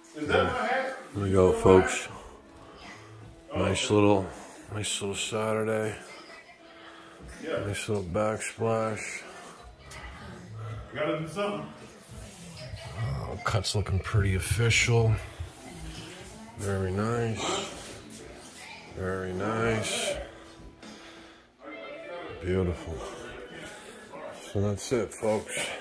There we go, folks. Nice little Saturday. Nice little backsplash. Gotta do something. Oh, cut's looking pretty official. Very nice. Very nice. Beautiful. So that's it, folks.